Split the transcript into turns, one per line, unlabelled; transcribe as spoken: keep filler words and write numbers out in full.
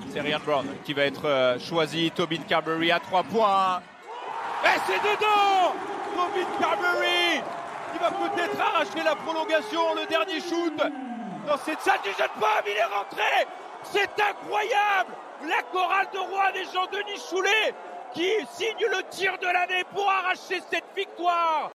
C'est Ryan Brown qui va être euh, choisi. Tobin Carberry à trois points. Et c'est dedans! Tobin Carberry qui va peut-être arracher la prolongation, le dernier shoot dans cette salle du jeune pomme, il est rentré! C'est incroyable! La chorale de Rouen et Jean-Denis Choulet qui signe le tir de l'année pour arracher cette victoire!